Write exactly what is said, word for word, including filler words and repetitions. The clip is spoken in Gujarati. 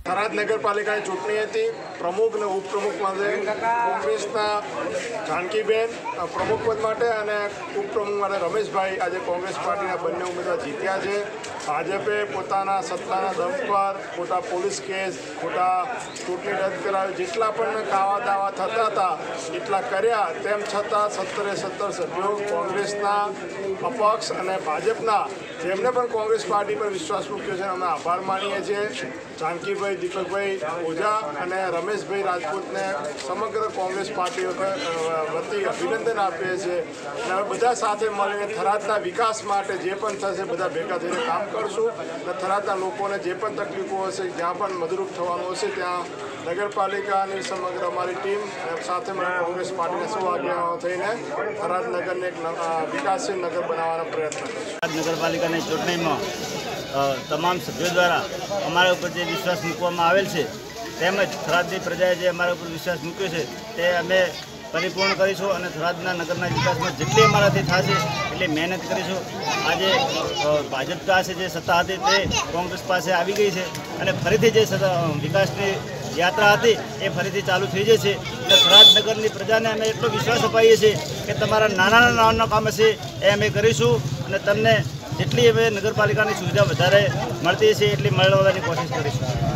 થરાદ નગરપાલિકાની ચૂંટણી હતી। પ્રમુખ અને ઉપપ્રમુખ માટે કોંગ્રેસના જાનકીબેન પ્રમુખ પદ માટે અને ઉપપ્રમુખ માટે રમેશભાઈ આજે કોંગ્રેસ પાર્ટીના બંને ઉમેદવાર જીત્યા છે। ભાજપે પોતાના સત્તાના દમ પર ખોટા પોલીસ કેસ, ખોટા ચૂંટણી રદ કરાવી, જેટલા પણ કાવા દાવા થતા હતા એટલા કર્યા। તેમ છતાં સત્તરે સત્તર સભ્યો કોંગ્રેસના અપક્ષ અને ભાજપના જેમને પણ કોંગ્રેસ પાર્ટી પર વિશ્વાસ મૂક્યો છે અમે આભાર માનીએ છીએ। જાનકીભાઈ, દીપકભાઈ ઓઝા અને રમેશભાઈ રાજપૂતને સમગ્ર કોંગ્રેસ પાર્ટી વતી અભિનંદન આપીએ છીએ અને હવે બધા સાથે મળીને થરાદના વિકાસ માટે જે પણ થશે બધા ભેગા થઈને કામ કરશું અને થરાદના લોકોને જે પણ તકલીફો હશે, જ્યાં પણ મદદરૂપ થવાનું હશે ત્યાં નગરપાલિકાની સમગ્ર અમારી ટીમ સાથે મળીને કોંગ્રેસ પાર્ટીના સૌ આગેવાનો થઈને થરાદ નગરને એક વિકાસશીલ નગર બનાવવાનો પ્રયત્ન કરશું। નગરપાલિકાની ચૂંટણીમાં તમામ સભ્યો દ્વારા અમારા ઉપર જે વિશ્વાસ મૂકવામાં આવેલ છે તેમજ થરાદની પ્રજાએ જે અમારા ઉપર વિશ્વાસ મૂક્યો છે તે અમે પરિપૂર્ણ કરીશું અને થરાદના નગરના વિકાસમાં જેટલી અમારાથી થશે એટલી મહેનત કરીશું। આજે ભાજપ પાસે જે સત્તા હતી તે કોંગ્રેસ પાસે આવી ગઈ છે અને ફરીથી જે વિકાસની યાત્રા હતી એ ફરીથી ચાલુ થઈ જશે અને થરાદ નગરની પ્રજાને અમે એટલો વિશ્વાસ અપાવીએ છીએ કે તમારા નાના નાના કામ હશે એ અમે કરીશું અને તમને જેટલી હવે નગરપાલિકાની સુવિધા વધારે મળતી હશે એટલી મળવાની કોશિશ કરીશું।